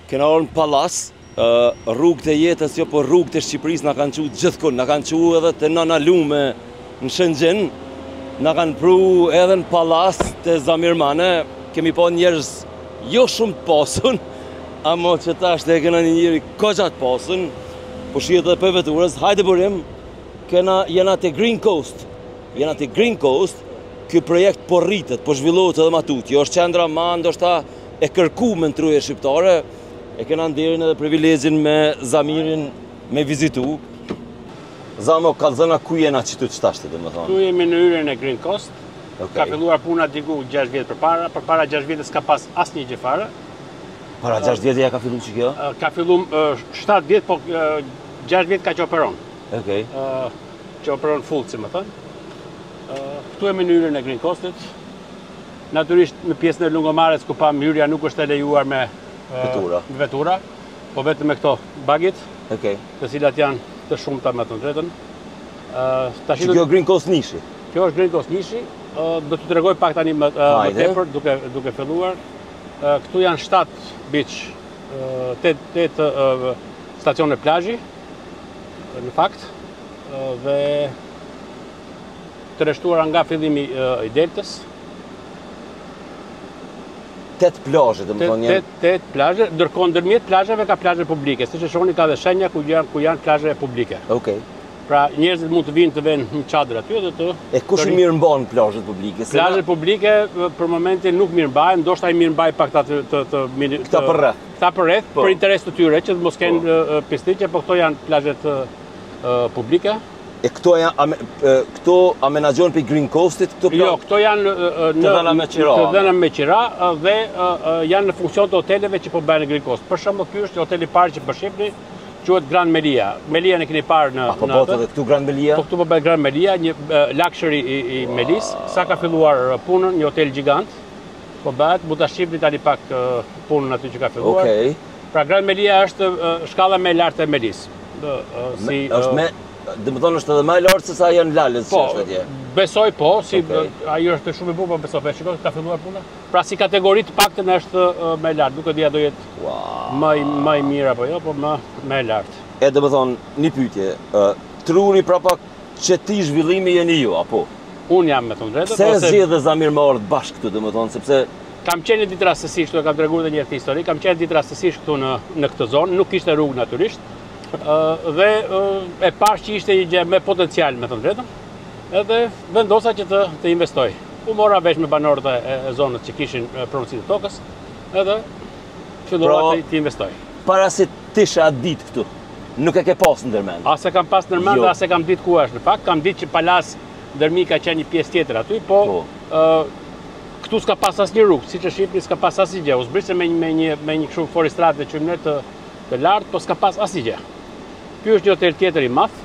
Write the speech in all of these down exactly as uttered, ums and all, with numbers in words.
Kena orë në palas, rrugët e jetës, jo, po rrugët e Shqipërisë na kanë quajtur gjithkund, na kanë quajtur edhe te Nana Lume në Shënxhen, na kanë pru edhe në palas te Zamirmane, kemi pa njerëz jo shumë të pasun, ama që tash e kena një njëri koqat pasun, po shihet edhe për veturës, hajde burim, kena jena te Green Coast, jena te Green Coast, ky projekt po rritet, po zhvillohet edhe ma tut, jo është qendra ma ndoshta e kërkuar në truje shqiptare, e kena nderin edhe privilegjin me Zamirin me vizitu. Zamo, kallëzëna ku jena qëtu që tashtë, dhe më thonë? Tu jemi në hyrjen e Green Coast, okay. Ka filluar puna diku gjashtë vjetë për para, për para gjashtë vjetë s'ka pas asë një gjefare. Para gjashtë vjetë ja ka fillu që kjo? Ka fillu shtatë vjetë, po gjashtë vjetë ka që operon. Okay. Që operon full, si më thënë. Këtu jemi në hyrjen e Green Coastit. Naturisht në pjesën e Lungomares, ku pam hyrja nuk është e lejuar me vetura, vetura po vetëm me këto bagit, okay. Të cilat janë të shumta me të drejtën. Që kjo Green Coast Nishi? Kjo është Green Coast Nishi, do t'ju tregoj pak tani më tepër duke duke filluar. Këtu janë shtatë beach, tetë stacione plazhi, në fakt, dhe të rreshtuara nga fillimi i deltës. Tet plazhe, dhe më thonë janë? Tet plazhe, ndërkohë ndërmjet plazheve ka plazhe publike, siç e shohni ka dhe shenja ku janë ku janë plazhe publike. Okej. Pra njerëzit mund të vinë të vënë në çadër aty dhe të E kush i mirëmban plazhet publike? Plazhet publike për momentin nuk mirëmbahen, ndoshta i mirëmbaj pak ta të të këta për rreth. Këta për rreth për interes të tyre që të mos kenë pisliqe, po këto janë plazhet publike. E këto janë këto amenaxhohen për Green Coastit, këto Jo, këto janë në të dhëna me qira. Të dhëna me qira dhe janë në funksion të hoteleve që po bëhen në Green Coast. Për shembull, ky është hoteli i parë që po shihni, quhet Grand Melia. Melia e keni parë në në. Po po edhe këtu Grand Melia. Po këtu po bëhet Grand Melia, një luxury i, i Melis. Sa ka filluar punën, një hotel gjigant. Po bëhet, mund ta shihni tani pak punën aty që ka filluar. Okej. Pra Grand Melia është shkalla më e lartë e Melis. Si është me Dhe më thonë është edhe më e lartë se sa janë lalët që është atje. Besoj po, si ajo është shumë e bukur, po besoj, shikoj ka filluar puna. Pra si kategori të paktën është më e lartë, nuk e di a do jetë më më i mirë apo jo, po më më e lartë. E dhe më thonë një pyetje, truri prapa qëti zhvillimi jeni ju, apo? Unë jam me thonë drejtë. Pse zgjedh dhe Zamir më ardhë bashkë këtu, dhe më thonë, sepse kam qenë ditë rastësisht, këtu e kam treguar edhe një herë histori, kam qenë ditë rastësisht këtu në në këtë zonë, nuk kishte rrugë natyrisht. Dhe e pash që ishte një gjë me potencial, me të drejtën, edhe vendosa që të, të investoj. U mora vesh me banorët e zonës që kishin pronësi të tokës, edhe fillova të, të investoj. Para se tishe atë ditë këtu, nuk e ke pas në ndërmend? Ase kam pas në ndërmend, ase kam ditë ku është në fakt, kam ditë që Palas Dërmi ka qenë një pjesë tjetër aty, po, po. Uh, këtu s'ka pas asnjë rrugë, siç e shihni s'ka pas asnjë gjë. U zbrisë me, me një me një kështu forestratë që më të të lartë, po s'ka pas asnjë gjë. Ky është një hotel tjetër i madh,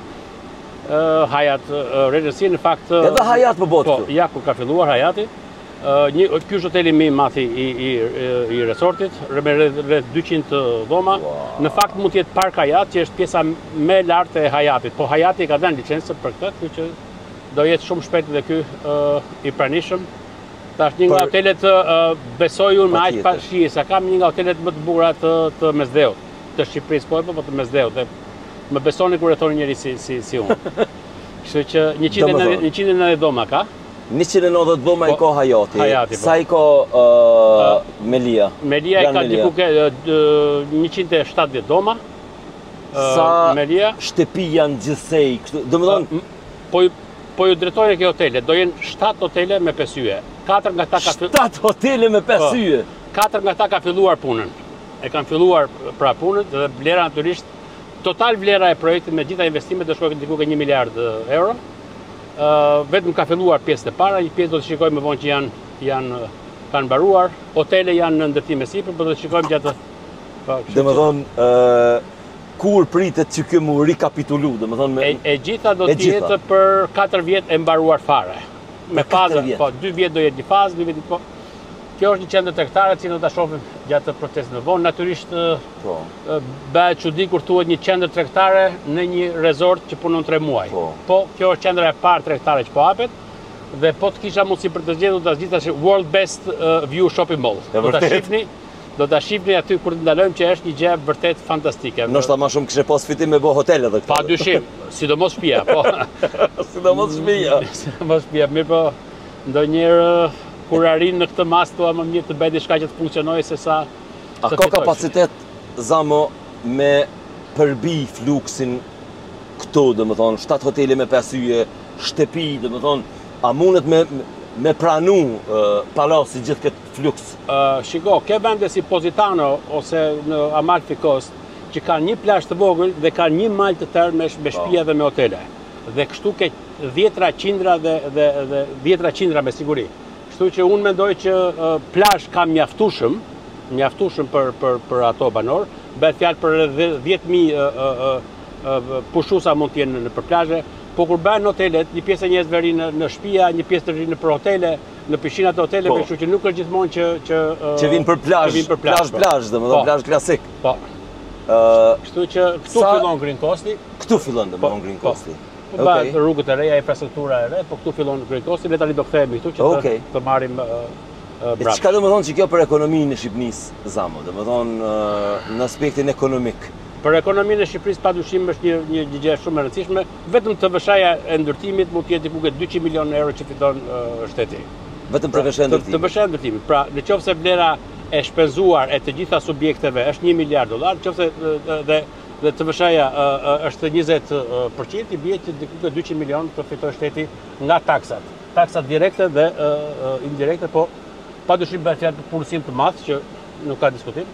uh, Hyatt uh, Regency, në fakt. Uh, Edhe Hyatt më botë këtu. Po, ja ku ka filluar Hyatti. Uh, një, ky është hoteli më i madh i, i, i, i resortit, me rreth dyqind dhoma. Wow. Në fakt mund të jetë Park Hyatt, që është pjesa më e lartë e Hyattit. Po Hyatti ka dhënë licencë për këtë, kështu që do jetë shumë shpejt edhe ky uh, i pranishëm. Tash një nga për... hotelet uh, besoj unë me aq pashije, sa kam një nga hotelet më të bukura të, të Mesdheut, të Shqipërisë, po po të Mesdheut. Dhe më besoni kur e thoni njëri si si si unë. Kështu që njëqind e nëntëdhjetë dhoma ka. njëqind e nëntëdhjetë dhoma i ka Hyatti. Hyatti. Sa i ka uh, Melia? Melia i ka diku ke njëqind e shtatëdhjetë dhoma. Sa Melia shtëpi janë gjithsej, kështu. Domethënë po po ju drejtojnë këto hotele, do jenë shtatë hotele me pesë yje. Katër nga ta ka shtatë hotele me pesë yje. Katër nga ta ka filluar punën. E kanë filluar pra punën dhe vlera natyrisht total vlera e projektit me gjitha investimet do shkojë diku ke një miliard euro. Uh, vetëm ka filluar pjesët e para, një pjesë do të shikojmë më vonë që janë janë kanë mbaruar, hotele janë në ndërtim e sipër, por do të shikojmë gjatë. Domethënë, ë kur pritet që kjo mu rikapitulu, domethënë me e, e gjitha do të jetë për katër vjet e mbaruar fare. Me fazë, po dy vjet do jetë një fazë, dy vjet po. Kjo është një qendër tregtare që do ta shohim gjatë procesit më vonë. Natyrisht po. Bëhet çudi kur thuhet një qendër tregtare në një resort që punon tre muaj. Po. po, kjo është qendra e parë tregtare që po hapet dhe po të kisha mundësi për të zgjedhur ta zgjidhtash World Best uh, View Shopping Mall. Do ta shihni do ta shihni aty kur të ndalojmë që është një gjë vërtet fantastike. Ndoshta më shumë kishe pas fitim me bë hotel edhe këtu. Padyshim, sidomos shtëpia, po. Sidomos shtëpia. Sidomos shtëpia, mirë po ndonjëherë kur arrin në këtë mas thua më mirë të bëj diçka që të funksionojë se sa A ka kapacitet Zamo me përbi fluksin këtu, domethënë shtat hotele me pesë yje, shtëpi, domethënë a mundet me me pranu uh, palasi gjithë këtë fluks? Uh, shiko, ke vende si Positano ose në Amalfi Coast që kanë një plazh të vogël dhe kanë një mal të tërë me, me shtëpia dhe me hotele. Dhe kështu ke dhjetra qindra dhe, dhe, dhe dhjetra qindra me siguri. Kështu që unë mendoj që uh, plazh ka mjaftueshëm, mjaftueshëm për, për, për ato banor, bëhet fjalë për dhjetë mijë uh, uh, uh, pushuesa mund të jenë në për plazhe. Po kur bëhen hotelet, një pjesë e njerëzve rinë në shtëpia, një pjesë të rinë për hotele, në pishinat e hoteleve, kështu që nuk është gjithmonë që që që vinë për plazh, plazh, plazh, domethënë plazh klasik. Po. Ë, kështu që këtu fillon Green Coasti. Këtu fillon domethënë Green Coasti. Po bëhet rrugët e reja, infrastruktura e re, po këtu fillon Green Coasti, ne tani do kthehemi këtu që të, të marrim brapa. Çka domethënë që kjo për ekonominë e Shqipërisë, Zamo, domethënë në aspektin ekonomik. Për ekonominë e Shqipërisë padyshim është një një, një gjë shumë e rëndësishme, vetëm T V S-ja e ndërtimit mund të jetë diku dyqind milionë euro që fiton uh, shteti. Vetëm T V S-ja e ndërtimit. T V S-ja e ndërtimit. Pra, nëse vlera e shpenzuar e të gjitha subjekteve është një miliard dollar, nëse dhe dhe T V S-ja uh, është njëzet përqind, i bie që diku dyqind milionë të fiton shteti nga taksat. Taksat direkte dhe uh, indirekte, po padyshim bëhet fjalë për punësim të madh që nuk ka diskutim.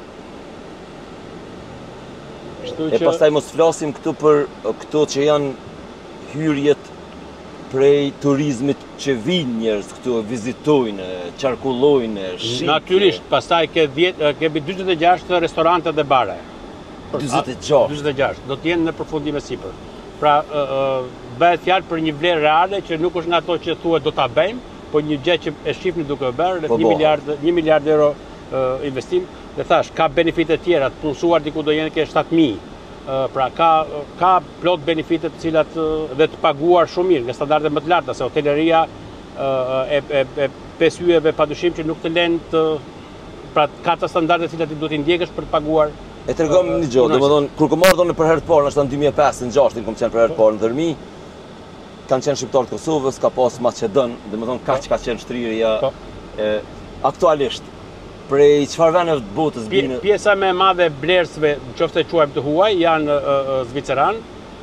E pastaj mos flasim këtu për këto që janë hyrjet prej turizmit që vinë njerëz këtu, vizitojnë, qarkullojnë, shikojnë. Natyrisht, pastaj ke kemi dyqin e gjashtë restorante dhe bare. dyqin e gjashtë. dyqin e gjashtë, do të jenë në përfundim e sipër. Pra, bëhet fjalë për një vlerë reale që nuk është nga ato që thuhet do ta bëjmë, po një gjë që e shihni duke bërë rreth një miliard, një miliard euro investim. Dhe thash, ka benefite tjera, të punësuar diku do jenë ke shtatë mijë. Pra ka ka plot benefite të cilat dhe të paguar shumë mirë, nga standarde më të larta, se hoteleria e e e pesë yjeve padyshim që nuk të lën të pra ka të standarde të cilat ti duhet i ndjekësh për të paguar. E tregom një gjë, domethënë kur kom ardhur në për herë të parë, në dy mijë e pesë, në gjashtin kom qenë për herë të parë në Dërmi, kanë qenë shqiptarë të Kosovës, ka pas Maqedon, domethënë kaq ka qenë shtrirja aktualisht. Prej çfarë vendeve të botës binë? Pjesa më e madhe e blerësve, nëse e quajmë të huaj, janë zviceran,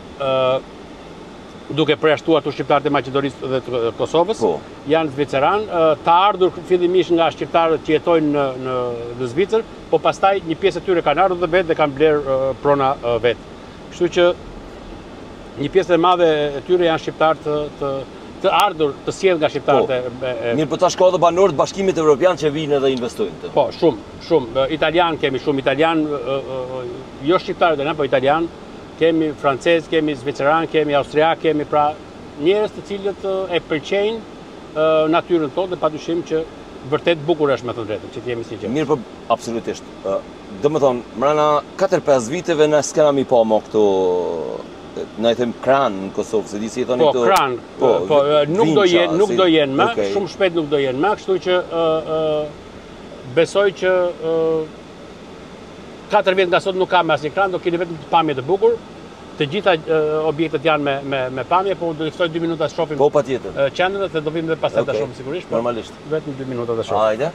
duke përjashtuar të shqiptarët e Maqedonisë dhe të Kosovës, po. Janë zviceran, të ardhur fillimisht nga shqiptarët që jetojnë në, në, në Zvicër, po pastaj një pjesë e tyre kanë ardhur dhe vetë dhe kanë blerë prona vetë. Kështu që një pjesë e madhe e tyre janë shqiptarë të, të të ardhur të sjell nga shqiptarët e mirë, po tash ka edhe banorë të Bashkimit Evropian që vinë edhe investojnë. Po, shumë, shumë. Italian kemi shumë, italian, jo shqiptarë dhe po italian, kemi francez, kemi zviceran, kemi austriak, kemi pra njerëz të cilët e pëlqejnë natyrën tonë dhe padyshim që vërtet bukur është me të drejtën, që të jemi sinqertë. Mirë, po absolutisht. Domethënë, mbrana katër pesë viteve ne s'kena mi pa më këto na i them kran në Kosovë, se di si i thoni këto. Po, kran, po, po nuk do jenë, nuk do jenë më, okay. Shumë shpejt nuk do jenë më, kështu që uh, uh, besoj që katër uh, vjet nga sot nuk ka më asnjë kran, do keni vetëm pamje të bukur. Të gjitha uh, objektet janë me me me pamje, po do të ftoj dy minuta të shohim. Po patjetër. Uh, qendrën dhe do vim edhe pastaj ta shohim sigurisht. Po, normalisht. Vetëm dy minuta të shohim. Hajde.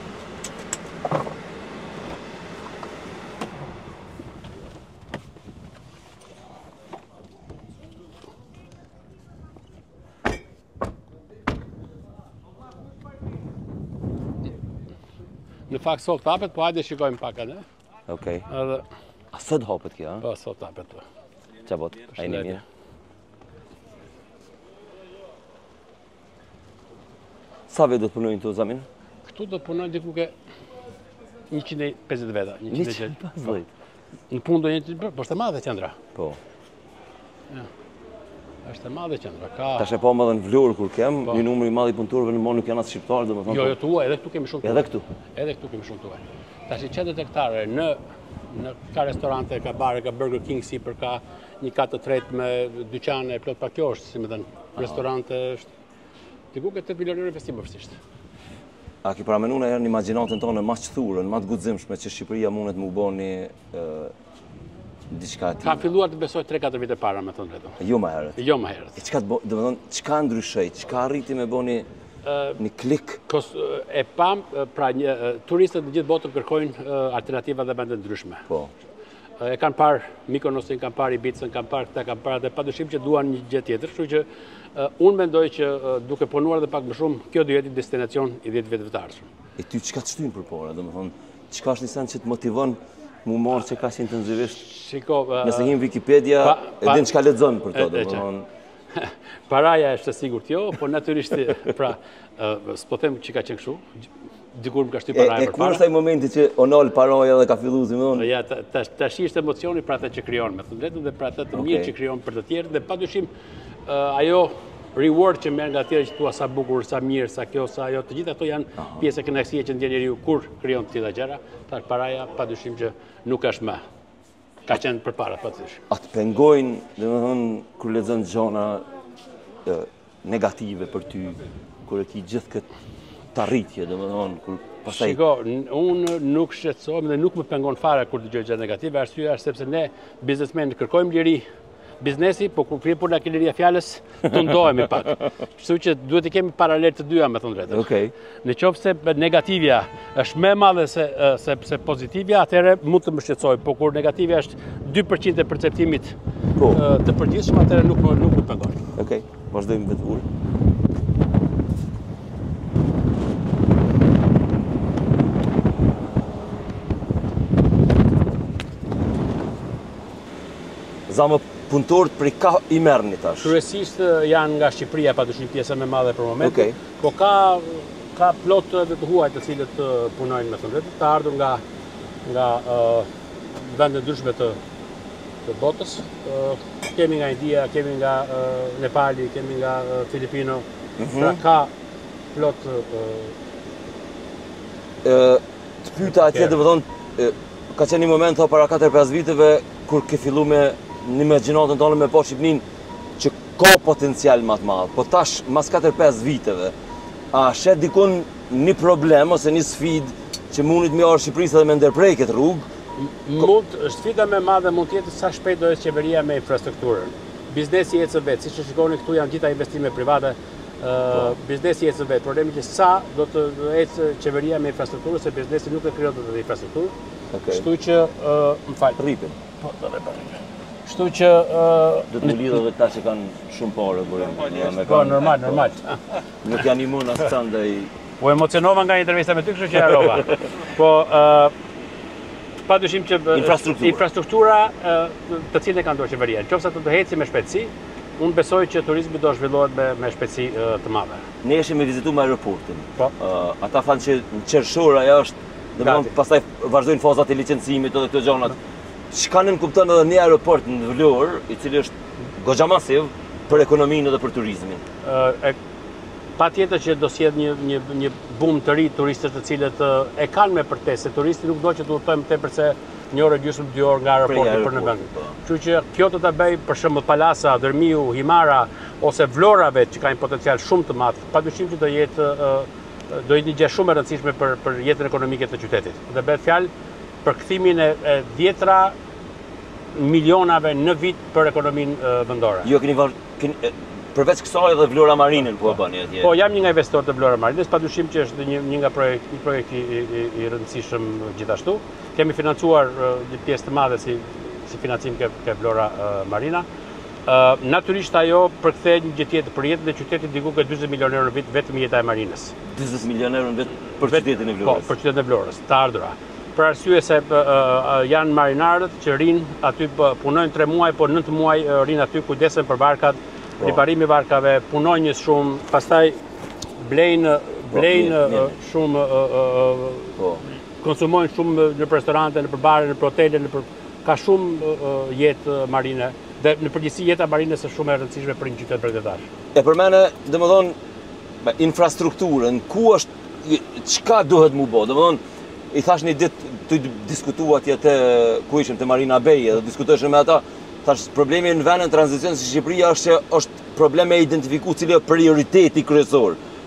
Në fakt sot hapet, po hajde shikojmë pak atë. Okej. Edhe a sot hapet kjo, ha? Po sot hapet. Çfarë bot? Ai një mirë. Sa vetë do të punojnë këtu Zamin? Këtu do të punojnë diku ke njëqind e pesëdhjetë veta, njëqind e pesëdhjetë. Në punë do jenë, po është e madhe qendra. Po. Ja. Është e madhe qendra. Ka Tash e po më edhe në Vlorë kur kem, një numër i madh i punëtorëve në Mon nuk janë as shqiptarë, domethënë. Jo, jo tuaj, edhe këtu kemi shumë tuaj. Edhe këtu. Edhe këtu kemi shumë tuaj. Tash i qendrët e këtare në në ka restorante, ka bare, ka Burger King sipër, ka një kat të tretë me dyqane plot pa kjo është, si më thënë, restorante është diku ke tetëdhjetë milionë euro investim vështisht. A ki paramenuar në herë në imagjinatën tonë më të thurën, më të guximshme që Shqipëria mundet më u bë një diçka tjetër. Kam filluar të besoj tre katër vite para, me thënë drejtën. Jo më herët. Jo më herët. E çka do të thonë, çka ndryshoi, çka arriti me bëni një klik? E pam, pra një, turistët në gjithë botën kërkojnë alternativa dhe vende ndryshme. Po. E kanë parë Mykonosin, kanë parë Ibicën, kanë parë këta, kanë parë dhe padyshim që duan një gjë tjetër, kështu që unë mendoj që duke punuar dhe pak më shumë, kjo do jetë destinacion i dhjetë viteve të ardhshëm. E ty çka të shtyn përpara, domethënë, çka është një sens që të motivon mu marrë që ka që intensivisht? Shiko, nëse him Wikipedia, e din çka lexon për to, domethënë. Paraja është e sigurt jo, po natyrisht pra s'po them që ka qenë kështu. Dikur më ka shty paraja për para. E kur është ai momenti që onol paraja dhe ka filluar si më thonë? Ja, tash është emocioni për atë që krijon, me thënë drejtën, dhe për atë të mirë që krijon për të tjerë, dhe padyshim ajo reward që merr nga të tjerë që thua sa bukur, sa mirë, sa kjo, sa ajo, të gjitha ato janë pjesë e kënaqësie që ndjen njeriu kur krijon të tilla gjëra. Tash paraja padyshim që nuk është më. Ka qenë përpara padyshim. Atë pengojnë, domethënë, kur lexon gjona negative për ty, kur e ki gjithë këtë të arritje, domethënë, kur pastaj. Shiko, unë nuk shqetësohem dhe nuk më pengon fare kur dëgjoj gjë negative, arsyeja është sepse ne biznesmenë kërkojmë liri biznesi, po kur kryen puna ke liria fjalës, të ndohemi pak. Kështu që duhet të kemi paralel të dyja, me thënë drejtën. Okej. Në qoftë se negativja është më e madhe se se se pozitivja, atëherë mund të më shqetësoj, po kur negativja është dy përqind e perceptimit të përgjithshëm, atëherë nuk më nuk më pengon. Okej, vazhdojmë vetë ul. Zamë punëtorët prej ka i merrni tash? Kryesisht janë nga Shqipëria, padyshim pjesa më e madhe për momentin, po ka ka plot edhe të huaj të cilët punojnë me thënë, të ardhur nga nga vende ndryshme të të botës. Kemi nga India, kemi nga Nepali, kemi nga Filipino, pra ka plot të pyeta atje, domethënë, ka qenë një moment para katër pesë viteve kur ke fillu me në imagjinatën tonë me po Shqipërinë që ka potencial më të madh, po tash mas katër pesë viteve, a shet dikun një problem ose një sfidë që mundit me orë Shqipërisë edhe me ndërprej këtë rrugë? Mund, sfida me madhe mund tjetë sa shpejt do jetë qeveria me infrastrukturën. Biznesi ecë vetë, si që shikoni këtu janë gjitha investime private, biznesi ecë vetë. Problemi që sa do të ecë qeveria me infrastrukturë, se biznesi nuk e krijon të infrastrukturë. Kështu që, më falë. Rripin. Po, do dhe përripin. Kështu që... Do të më lidhë dhe ta që kanë shumë pare, burim. Po, normal, normal. Nuk janë imun asë të ndaj... Po, emocionova nga intervista me ty, kështu që jarova. Po, pa dyshim që... Infrastruktura të cilën e ka ndorë qeveria. Në qoftë sa të të heci me shpejtësi, unë besoj që turizmi do zhvillohet me shpejtësi të madhe. Ne ishim me vizitu me aeroportin. Po. Ata thanë që në qershor aja është, dhe pastaj vazhdojnë fazat e licencimit edhe këto gjonat. Çka në kupton edhe një aeroport në Vlorë, i cili është goxha masiv për ekonominë dhe për turizmin? Pa tjetër që do sjell një, një, një boom të ri turistëve të cilët e kanë me përtesë, se turisti nuk do që të udhtojmë tepër se një orë gjysmë dy orë nga aeroporti për në vend. Kështu që kjo do ta bëj për shembull Palasa, Dërmiu, Himara ose Vlorave që kanë potencial shumë të madh. Padyshim që do jetë do jetë një gjë shumë e rëndësishme për për jetën ekonomike të qytetit. Dhe bëhet fjalë për kthimin e dhjetra milionave në vit për ekonominë vendore. Jo, keni, keni përveç kësaj edhe Vlora Marinën po e bëni atje. Po, jam një nga investitor të Vlora Marinës, padyshim që është një, një nga projekt, një projekt i, i, i rëndësishëm gjithashtu. Kemi financuar një pjesë të madhe si, si financim ke, ke Vlora uh, Marina. Uh, Natyrisht ajo përkthej një gjë tjetër për jetën e qytetit, diku ke dyzet milionë euro në vit vetëm jeta e Marinës. dyzet milionë euro në vit për qytetin e Vlorës. Po, për qytetin e Vlorës, të ardhura. Për arsye se janë marinarët që rinë aty, punojnë tre muaj, por nëntë muaj rinë aty, kujdesen për barkat, riparimi barkave, punojnë shumë, pastaj blejnë shumë, konsumojnë shumë në restorante, në bare, në hotele, ka shumë jetë marine, dhe në përgjithësi jeta marine është shumë e rëndësishme për një qytet bregdetar. E përmene, domethënë, infrastrukturën, ku është, çka duhet mu bë, domethënë, i thash një ditë të diskutua atje të ku ishim të Marina Bay dhe diskutojshëm me ata, thash problemi në vendin tranzicion si Shqipëria është që është probleme e identifiku cili është prioriteti kryesor.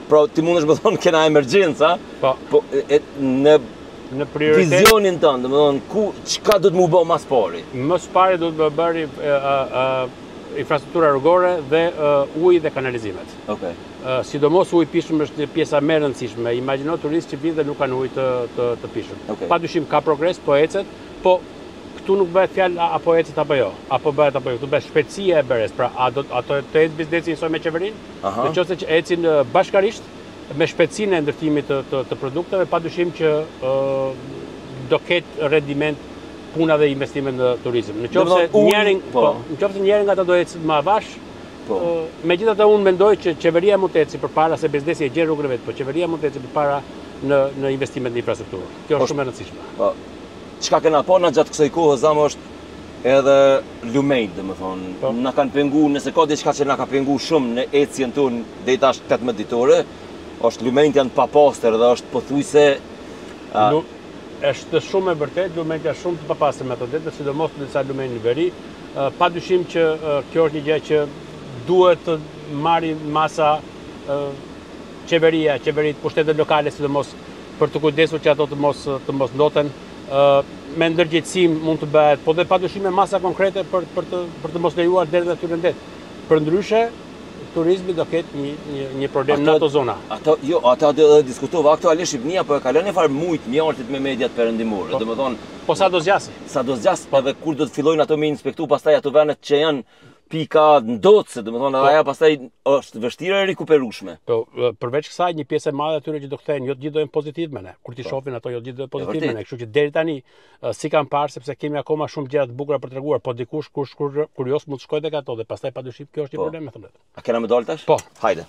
Pra ti mundesh më thonë kena emergjenca, Po. po e, në Në prioritet, vizionin tënd, domethënë ku çka do të më bë mas pari? më së pari do të bëri infrastruktura rrugore dhe uh, uji dhe kanalizimet. Okej. Uh, sidomos uji pishëm është një pjesa më e rëndësishme. Imagjino turistë që vinë dhe nuk kanë ujë të, të, të pishëm. Okay. Padyshim ka progres, po ecet, po këtu nuk bëhet fjalë apo ecet apo jo, apo bëhet apo jo. Këtu bëhet shpejtësia e bërjes. Pra, a do ato të ecë biznesi njësoj me qeverinë? Nëse që ecin uh, bashkarisht me shpejtësinë e ndërtimit të, të, të produkteve, padyshim që uh, do ketë rendiment puna dhe investimet në turizëm. Në qoftë se njërin, po, në qoftë se njërin nga ata do ecë më avash, po. Uh, megjithatë unë mendoj që qeveria mund të ecë përpara se biznesi e gjen rrugën e vet, po qeveria mund të ecë përpara në në investimet në infrastrukturë. Kjo është shumë e rëndësishme. Po. Çka kena po na gjatë kësaj kohe zam është edhe lumejt, domethënë, po. Na kanë pengu, nëse ka diçka që na ka pengu shumë në ecjen tonë deri tash tetëmbëdhjetë ditore, është lumejt janë pa pastër dhe është pothuajse uh, është shumë e vërtet, lumejt janë shumë të papastër me ato ditë, sidomos në disa lumej në veri. Uh, Padyshim që uh, kjo është një gjë që duhet të marrë masa uh, qeveria, qeverit, pushtetet lokale, sidomos për të kujdesur që ato të mos të mos ndoten. Uh, me ndërgjegjësim mund të bëhet, po dhe padyshim me masa konkrete për për të për të mos lejuar deri aty në det. Përndryshe turizmi do ketë një, një, një problem ato, në ato zona. Ato, jo, ata do të diskutova aktualisht Shqipënia, po e ka lënë fare shumë mjaltit me mediat perëndimore. Po, domethënë, po sa do zgjasë? Sa do zgjasë, po edhe kur do të fillojnë ato me inspektu pastaj ato venet që janë pika ndotëse, domethënë edhe ajo pastaj është vështirë e rikuperueshme. Po, përveç kësaj një pjesë e madhe atyre që do kthehen, jo të gjithë do jenë pozitiv me ne. Kur ti shohin ato jo të gjithë do jenë pozitiv me ne, kështu që deri tani si kam parë sepse kemi akoma shumë gjëra të bukura për treguar, po dikush kush kurios mund të shkojë tek ato dhe pastaj padyshim kjo është një problem me thënë. A kena më dalë tash? Po. Hajde.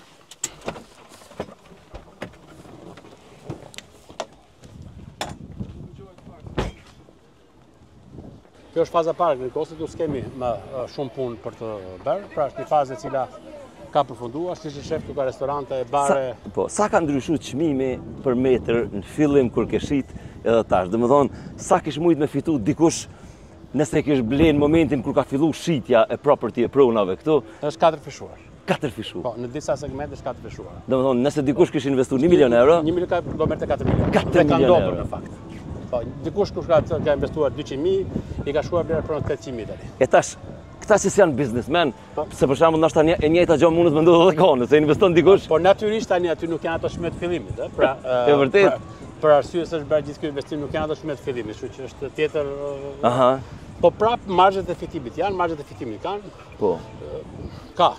Kjo është faza parë, në kosit us kemi më uh, shumë punë për të bërë, pra është një fazë e cila ka përfunduar, si që shef ka restorante, bare... Sa, po, sa ka ndryshu çmimi për metër në fillim kur ke shit edhe tash? Domethënë, sa kish mujt me fitu dikush nëse kish blen momentin kur ka fillu shitja e property e pronave këtu? Është katër fishuar. Katër fishuar. Po, në disa segmente është katër fishuar. Domethënë, nëse dikush kish investuar një milion euro, një milion ka do merrte katër milion. katër milion euro në fakt. Po, dikush kush ka, ka investuar dyqind mijë, i ka shkuar vlera pranë tetëqind mijë tani. E tash, këta që janë biznesmen, se për shembull ndoshta e njëjta gjë mundet më ndodhë edhe kanë, se investon dikush. Po natyrisht tani aty nuk janë ato shmet fillimit, ë? Pra, e vërtet. Për, për arsye se është bërë gjithë ky investim nuk janë ato shmet fillimit, kështu që është tjetër. Aha. Po prap margjet e fitimit janë, margjet e fitimit kanë. Po. Ka.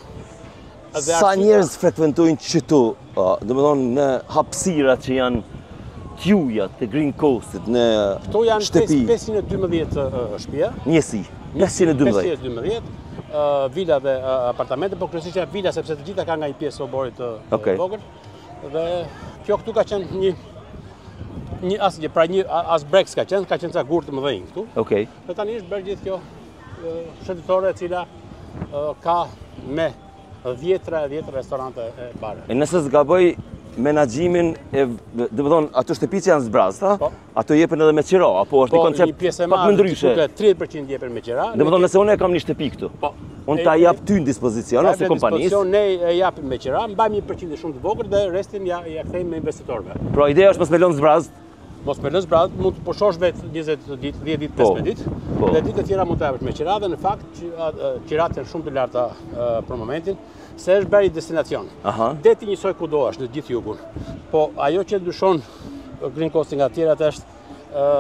Sa njerëz frekuentojnë këtu, domethënë në hapësirat që janë tjuja të Green Coastit në shtëpi? Këto janë pesëqind e dymbëdhjetë shtëpia. Njësi, pesëqind e dymbëdhjetë. pesëqind e dymbëdhjetë, vila dhe apartamente, po kryesisht janë vila sepse të gjitha kanë nga një pjesë oborit të okay. vogël. Dhe kjo këtu ka qenë një një asgjë, pra një as breks ka qenë, ka qenë ca gurë të mëdhenj këtu. Okej. Okay. Dhe tani është bërë gjithë kjo shëndetore e cila ka me dhjetra e dhjetra restorante e bare. E nëse zgaboj menaxhimin e, do të thonë, ato shtëpi që janë zbrazta, po. Ato jepen edhe me qira, apo është po, një koncept pak më ndryshe. Po, tridhjetë përqind jepen me qira. Do të thonë, nëse unë e kam një shtëpi këtu, po. Unë ta jap ty në dispozicion ose kompanisë. Ne e japim me qira, mbajmë një përqind shumë të vogël dhe restin ja ja kthejmë me investitorëve. Pra ideja është mos me lënë zbrazë. Mos me lënë zbrazë, mund të pushosh vetë njëzet ditë, dhjetë ditë, pesëmbëdhjetë ditë. Dhe ditët e tjera mund të japësh me qira dhe në fakt qirat janë shumë të larta për momentin. Se është bërë i destinacion. Deti njësoj ku do është në gjithë jugun. Po ajo që ndryshon Green Coastin nga tjerat është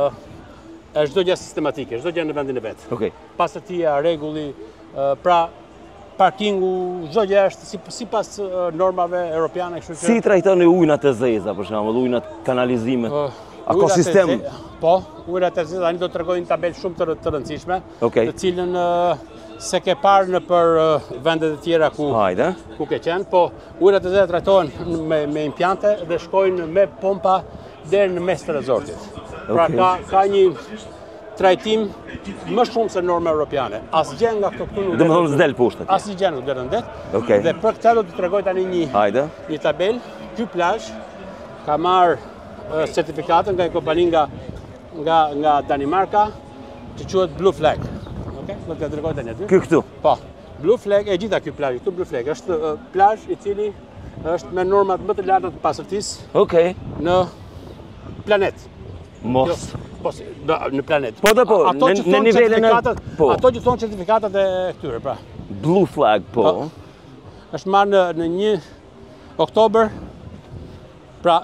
është çdo gjë sistematike, çdo gjë në vendin e vet. Okej. Pasërtia, rregulli, pra parkingu, çdo gjë është sipas normave europiane, kështu që. Si trajtoni ujnat e zeza, për shembull, ujnat kanalizimet? A ka sistem? Po, ujnat e zeza tani do të tregoj një tabelë shumë të rëndësishme, të cilën se ke parë në për vendet e tjera ku, ku ke qenë, po ujrat e zeza trajtohen me, me impiante dhe shkojnë me pompa deri në mes të rezortit. Pra okay. ka, ka një trajtim më shumë se norma europiane. Asgjë nga këto këtu nuk do të thonë s'del poshtë. Asgjë nuk del ndet. Okay. Dhe për këtë do të tregoj tani një Hajde. një tabel. Ky plazh ka marrë uh, certifikatën nga një kompani nga nga nga Danimarka që quhet Blue Flag. Do të dërgoj tani aty. Ky këtu. Po. Blue Flag e gjitha ky plazh, këtu Blue Flag është uh, plazh i cili është me normat më të larta të pasërtisë Okej. në planet. Mos. Po, si- në në planet. Po dhe po, Ato në- që në thonë nivelin e- certifikatat, po. ato që thonë certifikatat e këtyre, pra. Blue flag, po. Po. Është marrë në, në një oktober, pra,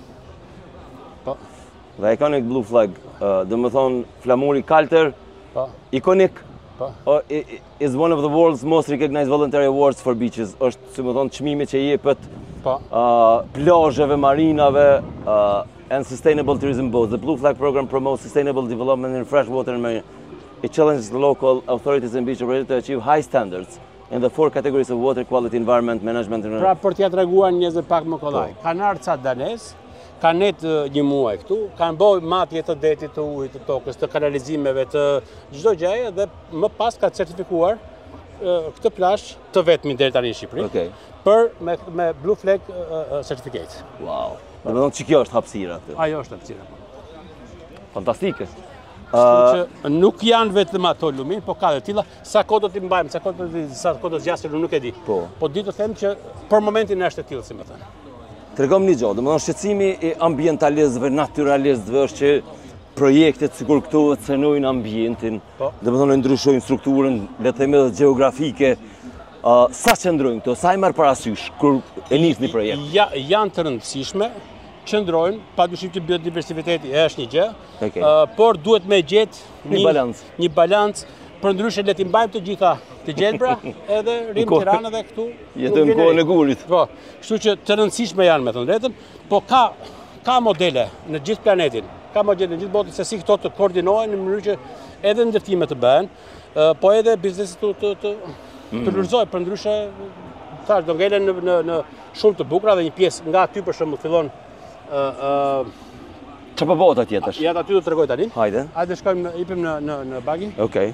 po, The iconic blue flag, uh, dhe më thonë flamuri kaltër, po, ikonik, po. uh, i- i- is one of the world's most recognized voluntary awards for beaches. Është, si më thonë, çmimi që jepet Po. uh, plazheve, marinave, uh, and sustainable tourism boats. The Blue Flag program promotes sustainable development in freshwater and marine. It challenges the local authorities and beach operators to achieve high standards in the four categories of water quality, environment, management, and Pra për t'ja treguar njerëzve pak më kollaj. Kanë ardhur ca danez, kanë net një muaj këtu, kanë bërë matje të detit, të ujit, të tokës, të kanalizimeve, të çdo gjëje dhe më pas ka certifikuar uh, këtë plazh të vetmin deri tani në Shqipëri. Okej. Për me, me Blue Flag uh, uh, certificate. Wow. Dhe më thonë që kjo është hapësira këtë. Ajo është hapësira. Fantastike. Kështu që nuk janë vetëm ato lumin, po ka dhe tilla. Sa kohë do t'i mbajmë, sa kohë do t'i sa kohë do të zgjasë, nuk e di. Po. Po di të them që për momentin është e tillë, si më thënë. Tregom një gjë, dhe më thonë shqetësimi i ambientalistëve, naturalistëve është që projektet sikur këto të cenojnë ambientin, Po. dhe më thonë ndryshojnë strukturën, le të themi edhe gjeografike. Uh, sa qëndrojnë këto, sa i marrë parasysh kur e nis një projekt? Ja, janë të rëndësishme, qëndrojnë, padyshim që biodiversiteti është një gjë, Okej. uh, por duhet me gjetë Një balancë. Një balancë, për ndryshe le t'i mbajmë të gjitha të gjelbra, edhe rrim Kohë- Tiranë dhe këtu. Jetojmë nuk vjen kohën re. e gurit. Po, kështu që të rëndësishme janë me të drejtën, po ka ka modele në gjithë planetin, ka modele në gjithë botën se si këto të koordinohen në mënyrë që edhe ndërtime të bëhen, uh, po edhe biznesi të të të, të lulëzojë, për ndryshe thash do ngelen në në në shumë të bukura dhe një pjesë nga aty për shembull fillon ë ë Që po bota tjetësh? ja aty do të tregoj tani. Hajde. Hajde shkojmë në- ipim në në në bagi. Okej.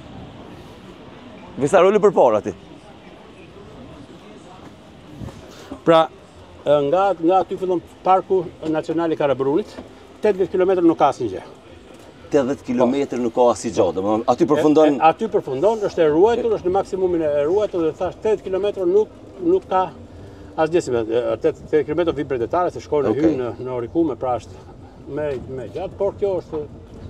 Visa roli për para ti. Pra ë, nga nga aty fillon Parku Nacional i Karaburunit, tetëdhjetë kilometra nuk ka asnjë gjë. tetëdhjetë kilometra nuk ka asnjë gjë, domethënë aty përfundon. E- e- Aty përfundon, është e ruajtur, është në maksimumin e ruajtur dhe thash tetëdhjetë kilometra nuk nuk ka asgjë si me tetëdhjetë kilometra vi predetare se shkojnë Okej. okay. hyn në në Orikume, pra është me me gjatë, por kjo është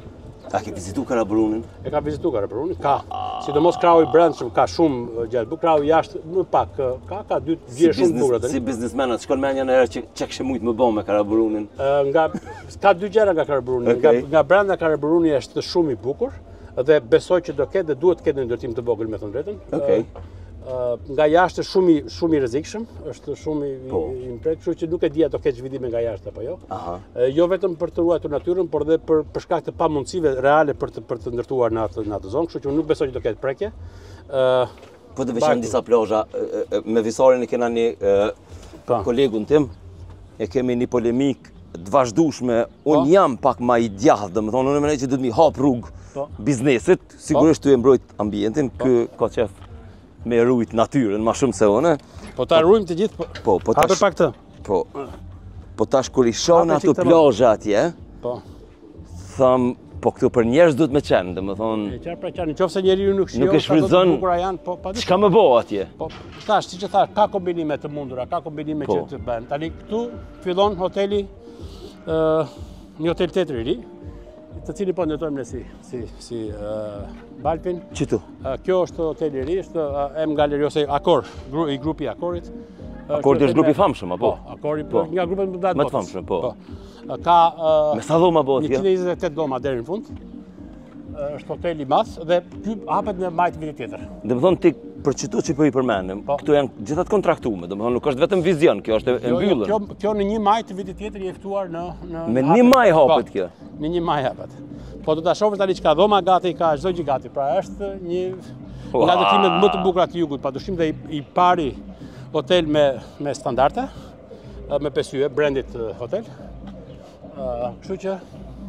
A ke vizitu Karaburunin? e ka vizituar Karaburunin, ka, sidomos krahu i brendshëm ka shumë gjatë, bu krahu jashtë më pak ka ka dy Si, vije shumë të biznes, bukura si tani. biznesmenat, shkon me një herë që që kishe mujt më bë me Karaburunin. Ë, nga ka dy gjëra nga Karaburuni, nga Okej. nga brenda Karaburuni është shumë i bukur dhe besoj që do ketë dhe duhet të ketë një ndërtim të vogël me të drejtën. Okej. Ë, nga jashtë është shumë i shumë i rrezikshëm, është shumë i, Po. i impret, kështu që nuk e di ato ketë zhvillime nga jashtë apo jo. Aha. Ë, jo vetëm për të ruajtur natyrën, por edhe për për shkak të pamundësive reale për të për të ndërtuar në atë në atë zonë, kështu që unë nuk besoj që do ketë prekje. Ë, Po të Bajku. veçan disa plazha, e, e, me visarin e kena një e, Po. kolegun tim, e kemi një polemik të vazhdueshme. Unë Po. jam pak ma i djathtë, domethënë unë mendoj që duhet mi hap rrugë Po. biznesit, sigurisht tu e mbrojt ambientin, ky ka qef me rujt natyrën më shumë se unë. po ta ruajmë të gjithë, po. Po, po Hapë tash pak të. po. Po tash kur i shoh Hapë ato qik të plazhe atje, Po. tham, po këtu për njerëz duhet me qenë, domethënë E qarë pra qarë, nëse njeriu nuk shijon, Nuk e sa do të shfrytëzon- bukura janë, po pa çka më bëu atje? Po, thash, siç e thash, ka kombinime të mundura, ka kombinime Po. që të bëhen. Tani këtu fillon hoteli, ë një hotel tjetër i ri, të cilin po ndërtojmë ne si si si ë Balpin. Qitu. Ë, kjo është hoteli i ri, është ë, M Galeri ose Akor, gru, i grupi Akorit. Ë, Akordi ky është hotel grupi i me- famshëm, apo? Po, Akori Po. po. Nga grupet më të Më të famshëm, po. Ë, Ka ë, Me sa dhoma bëhet kjo? njëqind e njëzet e tetë doma deri në fund. Ë, Është hotel i madh dhe ky hapet në maj të vitit tjetër. Dhe më thonë ti për qëtu që po i përmenim, Po. këtu janë gjithat kontraktume, dhe më thonë nuk është vetëm vizion, kjo është e Jo, jo, mbyllën. Kjo, kjo në një maj të vitit tjetër i ftuar në në Me hapet. një maj hapet Po, kjo. Në një maj hapet. Po do ta shohësh tani çka dhoma gati ka, çdo gjë gati. Pra është një Ua. nga ndërtimet më të bukura të jugut, padyshim dhe i, i pari hotel me me standarde, ë, me pesë yje, branded ë, hotel. Ë, Kështu që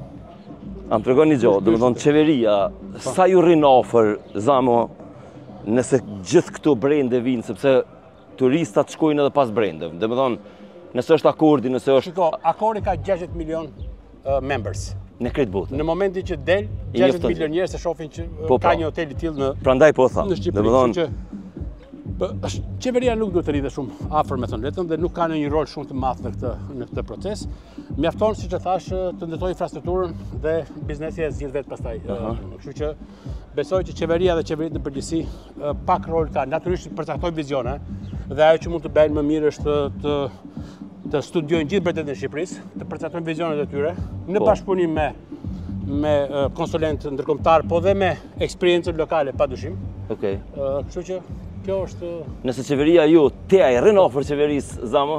Am të regon një gjohë, dhe më thonë qeveria, sa ju rrinë ofër, zamo, nëse gjithë këto brende vinë, sepse turistat shkojnë edhe pas brendeve. Dhe më thonë, nëse është akordi, nëse është shiko, Akori ka gjashtëdhjetë milion ë, members. në kretë botë. Në momentin që del, I gjashtëdhjetë njofton milion njerëz e shohin që ë, Po, ka po. një hotel i tillë në Prandaj po thamë, në dhe Shqipëri. më thonë, Kështu që Qeveria nuk duhet të rritet shumë afër me thënë letën dhe nuk ka ndonjë rol shumë të madh në këtë në këtë proces. Mjafton, siç e thash, të ndërtojë infrastrukturën dhe biznesi e zgjidh vetë pastaj. Kështu që besoj që qeveria dhe qeveritë në përgjithësi pak rol ka. Natyrisht përcaktojnë vizione dhe ajo që mund të bëjnë më mirë është të të studiojnë gjithë bretetin e Shqipërisë, të përcaktojnë vizionet e tyre në bashkëpunim me me konsulentë ndërkombëtar, po dhe me eksperiencën lokale padyshim. Okej. Kështu që kjo është. Nëse qeveria ju te ai rën ofër qeverisë, Zamo?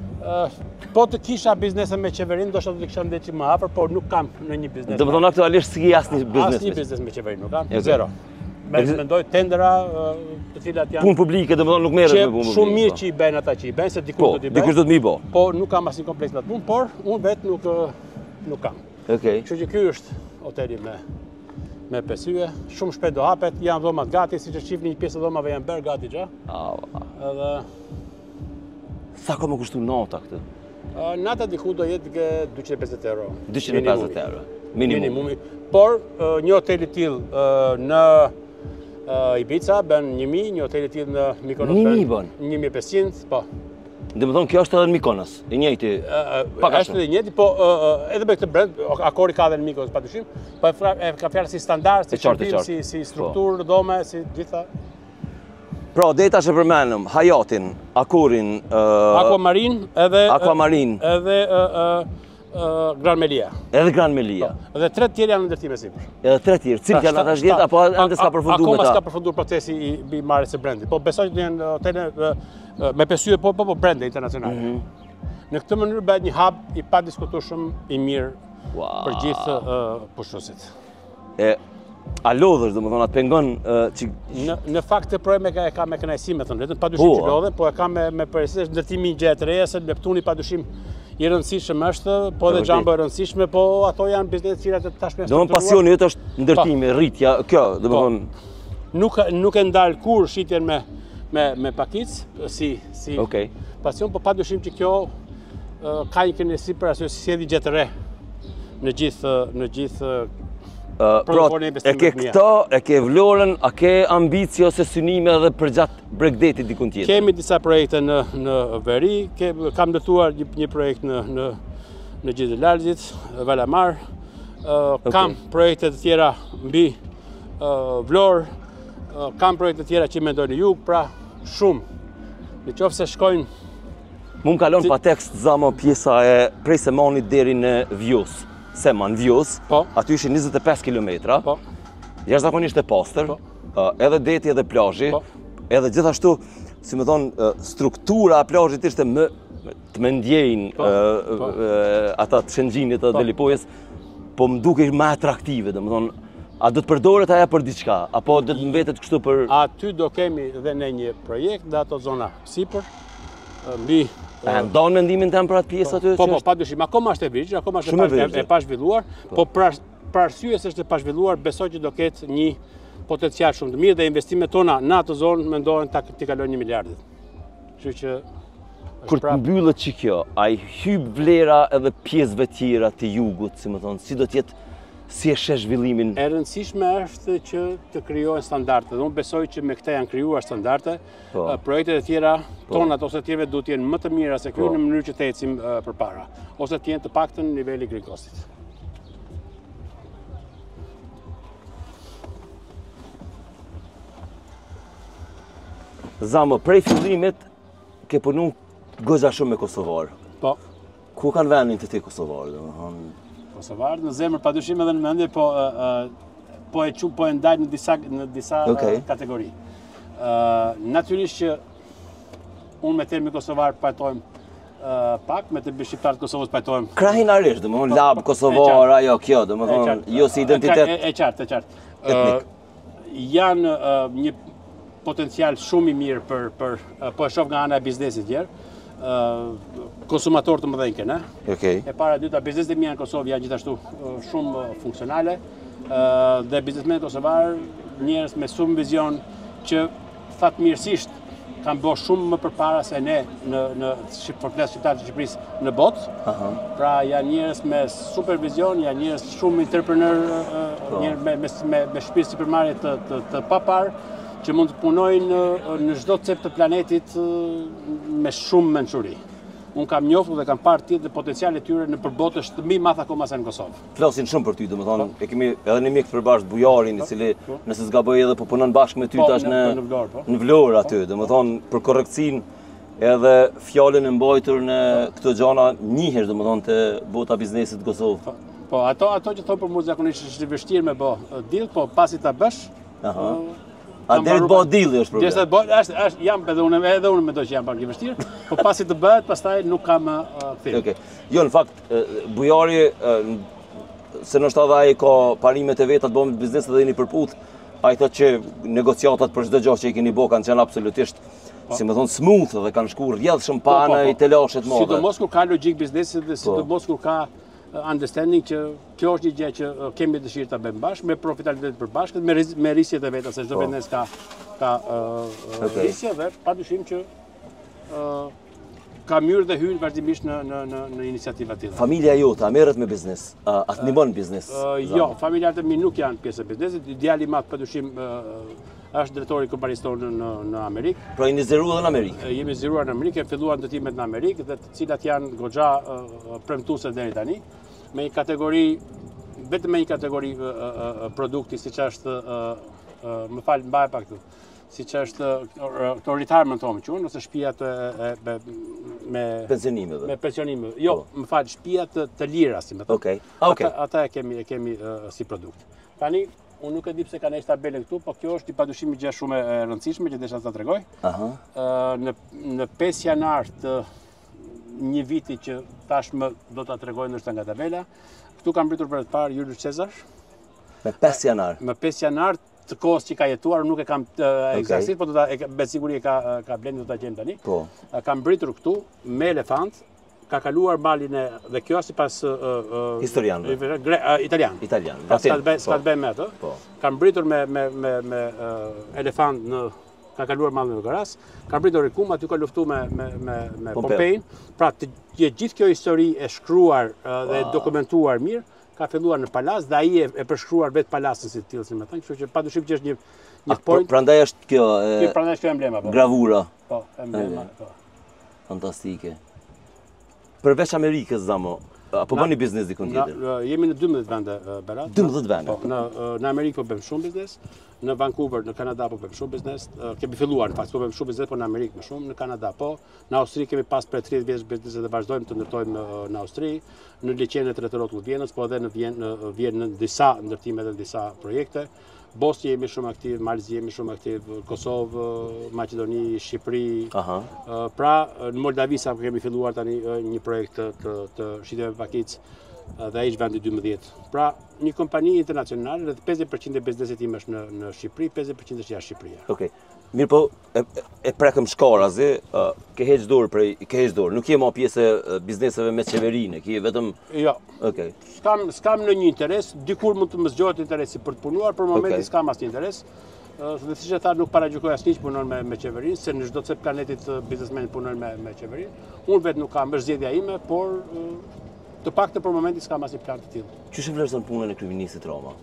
Po të kisha biznese me qeverinë, ndoshta do të kisha ndërçi më afër, por nuk kam në një biznes. Do të thonë aktualisht s'ki asnjë biznes. Asnjë biznes me qeverinë nuk kam. Zero. Me mendoj tendera të cilat janë punë publike, do të thonë nuk merret me punë publike. Shumë mirë që i bën ata që i bën, se dikush do t'i bëj. Dikush do të më i bë. Po nuk kam asnjë kompleks me atë punë, por unë vetë nuk nuk kam. Okej. Kështu që ky është hoteli me me pesë yje, shumë shpejt do hapet, janë dhomat gati, siç e shihni një pjesë e dhomave janë bërë gati xha. Edhe sa ka më kushtu nata këtë? Nata diku do jetë duecento e pesëdhjetë euro. duecento e pesëdhjetë euro. Minimumi. Por një hotel i tillë në Ibiza bën një mijë, një hotel i tillë në Mykonos një mijë bën. një mijë e pesëqind, po. Dhe më thonë, kjo është edhe në Mykonos, i njëjti. Është edhe i njëjti, po edhe me këtë brand, Akori ka edhe në Mykonos padyshim, po e ka fjalë si standard, si shërbim, si si strukturë, dhome, si gjitha. Pra, deta që përmenëm, Hayatin, Akorin, Aquamarin edhe Aquamarin, edhe Gran Melia. Edhe Gran Melia. Dhe tre të tjerë janë në ndërtim e sipër. Edhe tre të tjerë, cilë janë ata zgjedhjet apo ende s'ka përfunduar me ta? Akoma s'ka përfunduar procesi i marrjes së brandit. Po besoj që janë hotele me pesë yje, po po po brande internacionale. Në këtë mënyrë bëhet një hub i padiskutueshëm i mirë për gjithë pushtuesit. E a lodhësh, domethënë atë pengon që në në fakt të probleme ka e ka me kënaqësi me thënë, vetëm padyshim që lodhen, po e ka me me përgjithësisht ndërtimi i gjë të reja, se Neptuni padyshim i rëndësishëm është, po dhe Jumbo e rëndësishme, po ato janë biznese që tashmë. Domethënë pasioni jot është ndërtimi, rritja, kjo, domethënë nuk nuk e ndal kur shitjen me me me pakic, si si Okej. pasion, po padyshim që kjo ka një kënaqësi për arsye se sjellë gjë të re në gjithë në gjithë Pra, e ke këto, e ke Vlorën, a ke ambicie ose synime edhe për gjatë Bregdetit dikun tjetër? Kemi disa projekte në në veri, ke, kam ndërtuar një, një projekt në në në Gjizë Largjit, Valamar, uh, okay. Kam projekte të tjera mbi uh, Vlorë, uh, kam projekte të tjera që mendoj në jug, pra shumë. Në qoftë se shkojnë. Mu më kalon pa tekst Zamo pjesa e prej Semanit deri në Vjus. Seman, Vjus, po. Aty ishin njëzet e pesë kilometra, po. Jashtëzakonisht e pastër, po. uh, edhe deti edhe plazhi, po. Edhe gjithashtu, si më thonë, uh, struktura e plazhit ishte më të më ndjejnë po. uh, po. uh, ata të Shëngjinit edhe Delipojës, po më duke më atraktive, dhe më thonë, a do të përdoret aja për diçka, apo do të mbetet kështu për... Aty do kemi dhe ne një projekt dhe ato zona sipër, mbi... E ndonë mendimin tem për atë pjesë aty? Po, po, padyshim, akoma është e vërtetë, akoma është e pazhvilluar, po për arsye se është e pazhvilluar, besoj që do ketë një potencial shumë të mirë dhe investimet tona në atë zonë mendohen ta të kalojnë një miliardit. Kështu që kur të mbyllet që kjo, a i hyb vlera edhe pjesëve tjera të jugut, si më thonë, si do tjetë si e sheh zhvillimin? E rëndësishme është që të krijohen standarde. Dhe unë besoj që me këta janë krijuar standarde. Po. Projektet e tjera tonat ose të tjerëve duhet të jenë më të mira se kjo po. Në mënyrë që të ecim uh, përpara, ose të jenë të paktën në niveli green costit. Zamo, prej fillimit ke punu goxha shumë me kosovar. Po. Ku kanë vendin të ti kosovar, domethënë? Kosovar në zemër padyshim edhe në mendje, po uh, po e çu po e ndaj në disa në disa okay. uh, kategori. Uh, natyrisht që unë me termi kosovar pajtojmë uh, pak, me termi shqiptar të Kosovës pajtojmë. Krahinarisht, domethënë lab kosovar, ajo kjo, domethënë jo si identitet. E, e, e qartë, e qartë. Uh, janë uh, një potencial shumë i mirë për për uh, po e shoh nga ana e biznesit tjerë. Uh, konsumator të mëdhenj këna. Okay. E para dyta, bizneset e mia në Kosovë janë gjithashtu uh, shumë uh, funksionale uh, dhe biznesmenët kosovar njerëz me shumë vizion që fatmirësisht kanë bërë shumë më përpara se ne në në fortuna shqiptare të Shqipërisë në botë. Aha. Pra janë njerëz me supervizion, janë njerëz shumë entrepreneur, uh, njerëz me me me, me shpirt sipërmarrje të të, të papar që mund të punojnë në çdo cep të planetit me shumë mençuri. Unë kam njoftu dhe kam parë tjetë dhe potencialet tyre në përbotës të mi math akoma se në Kosovë. Flasin shumë për ty, dhe më thonë, e kemi edhe një mik të përbashkët Bujarin, i cili nëse s'gaboj edhe po punon bashkë me ty tash në në Vlorë aty, dhe më thonë, për korekcin edhe fjallën e mbajtur në këto gjana njihesh, dhe më thonë, të bota biznesit të Kosovë. Po, ato ato që thonë për mua zakonisht është vështirë me bë deal, po pasi ta bësh, A deri të bëhet dilli është problem. Derisa bëhet, është është jam edhe unë edhe unë mendoj që jam pak i vështirë, po pasi të bëhet, pastaj nuk kam kthim. Okej. Jo, në fakt Bujari se nështë edhe ai ka parimet e veta të bëjmë biznes edhe një përputh, ai thotë që negociatat për çdo gjë që i keni bë kanë qenë absolutisht si më thonë smooth dhe kanë shkuar rrjedhshëm pa në i telashet mëdha. Sidomos kur ka logjik biznesi dhe sidomos kur ka understanding që kjo është një gjë që kemi dëshirë ta bëjmë bashkë me profitabilitet përbashkët, me me risjet e veta se çdo biznes ka ka risje dhe padyshim që ka myrë dhe hyn vazhdimisht në në në në iniciativa të tilla. Familja jote a merret me biznes? A të ndihmon biznes? Jo, familjarët e mi nuk janë pjesë e biznesit. Djali i madh padyshim është drejtori i kompanisë tonë në në Amerikë. Pra jeni zëruar në Amerikë? Jemi zëruar në Amerikë, filluan ndërtimet në Amerikë dhe të cilat janë goxha premtuese deri tani, me një kategori vetëm me një kategori produkti siç është më fal mbaj pak këtu. Siç është këto retirement home quhen ose shtëpiat me pensionimeve. Me pensionime. Jo, më fal, shtëpiat të lira, si më thon. Okej. Okej. Ata e kemi e kemi si produkt. Tani unë nuk e di pse kanë një tabelën këtu, po kjo është i padyshim gjë shumë e rëndësishme që desha ta tregoj. Aha. Në në pesë janar të një viti që tashmë do ta tregoj ndoshta nga tabela, këtu kam mbritur për të parë Julius Cezar. Me pesë janar. Me pesë janar të kohës që ka jetuar, nuk e kam eksaktësisht, po do ta me siguri e ka ka blendi do ta gjem tani. Po. Kam mbritur këtu me elefant, ka kaluar malin e dhe kjo sipas historianëve. Italian. Italian. Ska të bëjmë me atë. Po. Kam mbritur me me me me elefant në ka kaluar mallin në Goras, ka mbritur Rikum, aty ka luftuar me me me me Pompein. Pra të gjithë kjo histori e shkruar dhe dokumentuar mirë ka filluar në palas dhe ai e përshkruar vetë palasin si të tillë si më thënë, kështu që padyshim që është një një point. Prandaj është kjo Kjo prandaj është kjo emblema po. Gravura. Po, emblema po. Fantastike. Përveç Amerikës, Zamo, apo bëni biznes dikun tjetër? Jemi në dymbëdhjetë vende, Berat. dymbëdhjetë vende? Po, në, në Amerikë po bëjmë shumë biznes, në Vancouver, në Kanada po bëjmë shumë biznes, kemi filluar në fakt, po bëjmë shumë biznes, po në Amerikë më shumë, në Kanada po, në Austri kemi pas për tridhjetë vjeç biznes dhe vazhdojmë të ndërtojmë në Austri, në liçenet rreth rrotull Vjenës, po edhe në Vjenë, në Vjenë në disa ndërtime dhe në disa projekte. Bosnjë jemi shumë aktiv, Malzi jemi shumë aktiv, Kosovë, Maqedoni, Shqipëri. Aha. Pra, në Moldavi sa kemi filluar tani një projekt të, të shitjeve pakicë dhe ai është vendi dymbëdhjetë. Pra, një kompani internacionale, rreth pesëdhjetë përqind e biznesit tim është në, në Shqipëri, pesëdhjetë përqind është jashtë Shqipërisë. Okej. Mirë po, e, e prekëm shkara, zi, uh, ke heq dorë prej, ke heq dorë, nuk je ma pjesë e bizneseve me qeverinë, ke vetëm... Jo, okay. Skam, skam në një interes, dikur mund të më zgjohet interesi për të punuar, për momentin okay. Skam asnjë interes, uh, dhe siç e tha, nuk paragjykoj asnjë që punon me, me qeverinë, se në çdo cep planetit biznesmenit punojnë me, me qeverinë, unë vetë nuk kam, është zgjedhja ime, por uh, të paktën për momentin s'kam asnjë plan të tillë. Çu e vlerëson punën e kryeministit Rama?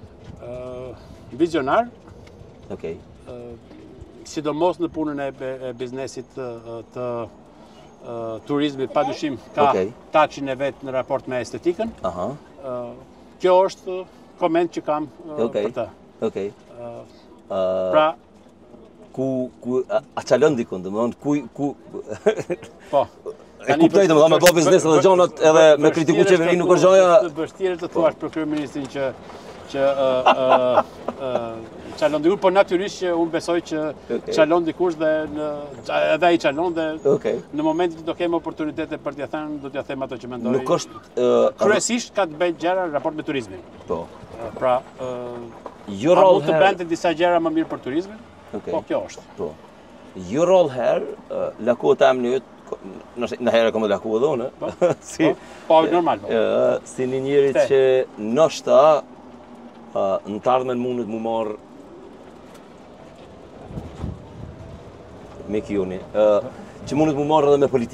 Uh, vizionar. Okej. Okay. Uh, sidomos në punën e, e biznesit të, të uh, turizmit, padyshim ka okay. Taçin e vet në raport me estetikën. Aha. Uh, kjo është koment që kam uh, okay. për të. Okej. Okay. Uh, uh, pra ku ku a, a çalon dikun, domethënë ku ku Po. E kuptoj domethënë me bë biznes edhe gjonat edhe me kritiku qeverinë nuk është gjëja. Është vështirë të thuash për kryeministrin që që uh, uh, uh, çalon dikur, po natyrisht që unë besoj që okay. Çalon dikush dhe në, edhe ai çalon dhe okay. Në momentin që do kem oportunitete për t'ia thënë, do t'ia them ato që mendoj. Nuk është uh, kryesisht ka të bëjë gjëra në raport me turizmin. Po. Uh, pra, uh, jo rol mund të bënte disa gjëra më mirë për turizmin. Okay. Po kjo është. Po. Jo rol her, uh, lakota e mënyt në herë kam laku edhe unë. Po. si, po, po normal po. Uh, si një njeri që ndoshta uh, në të ardhmen mundet mu marr me kjoni, uh, që mundet mu marrë edhe me politikë.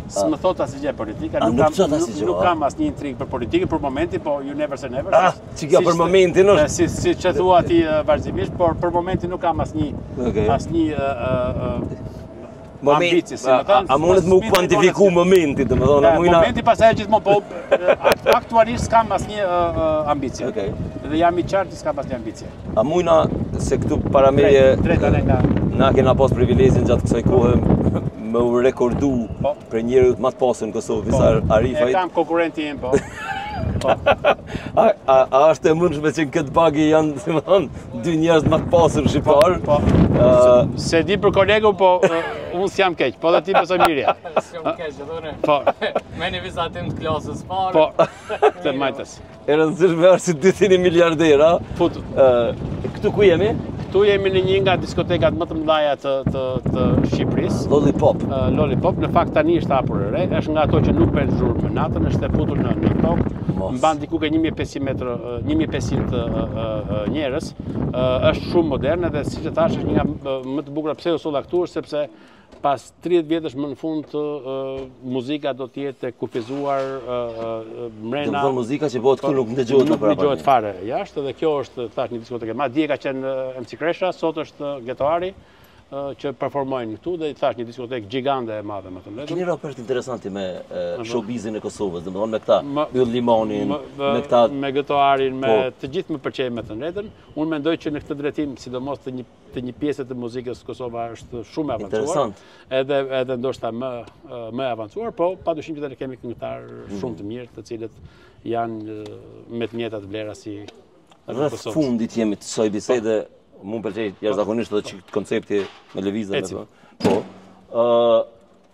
S'më thot asgjë politika, A, nuk nuk kam thot nuk, asgjë, nuk a? kam asnjë intrigë për politikën për momentin, po you never say never. Ah, si- që kjo si për që- momentin është. Si si që thua ti uh, vazhdimisht, por për momentin nuk kam asnjë Okej. asnjë uh, uh, Moment- ambicie, si a- më thënë. A mundet mu s'mi kuantifiku tregon asgjë. momentin, të më thonë, E, mujna... Momenti pasaj gjithmonë, po uh, aktualisht s'kam asnjë uh, uh, ambicie. Okej. Dhe jam i qartë që s'kam asnjë ambicie. A mujna se këtu para meje Drejt, drejt, ale nga na kena pas privilegjin gjatë kësaj kohe me u rekordu Po. për njerëzit më të pasur në Kosovë, po, Visar e Arifajt. kam konkurrenti im, po. Po. A, a, a është e mundshme që në këtë bagi janë, si më thonë, dy njerëz më të pasur shqiptar? Po. Ë, Se di për kolegu, po uh, unë s'jam keq, po dhe ti besoj mirja. Shumë keq, dhune. Po, Me një vizatim të klasës parë. po, të majtës. e rëndësishme është si dy thini miliardera. Fut. Ë, këtu ku jemi? Tu jemi në një nga diskotekat më të mëdha të, të, të Shqipërisë. Lollipop. Uh, Lollipop, në fakt tani është hapur e re, është nga ato që nuk bën zhurmë në natën, është e futur në, në tokë, Mos. mban diku ke një mijë e pesëqind metër, uh, një mijë e pesëqind uh, uh, njerëz, uh, është shumë moderne dhe siç e thash është një nga uh, më të bukura pseudo solla këtu, është sepse pas tridhjetë vjetësh më në fund uh, muzika do të jetë e kufizuar uh, uh, Dhe mrena. më thonë muzika që bëhet këtu nuk ndëgjohet në Nuk dëgjohet fare jashtë dhe kjo është thash një diskoteke. Ma dje ka qenë uh, M C Kresha, sot është uh, Getoari uh, që performojnë këtu dhe thash një diskotekë gjigande e madhe më të Keni vërtetë. raport interesanti me e, showbizin e Kosovës, dhe më thonë me këta, Më- Yll Limanin, Më- me këta... me Getoarin, me Po. të gjithë më pëlqej me të drejtën. Unë mendoj që në këtë drejtim, sidomos të një të një pjesë të muzikës Kosova është shumë e avancuar. Interesant. Edhe edhe ndoshta më ë, më e avancuar, po padyshim që ne kemi këngëtar Mm. shumë të mirë, të cilët janë ë, me të njëjtat vlera si Rreth Kosovës. fundit jemi të kësaj bisede, mu më pëlqej jashtëzakonisht edhe çik koncepti me lëvizje me Ecim. thënë. Po. Ë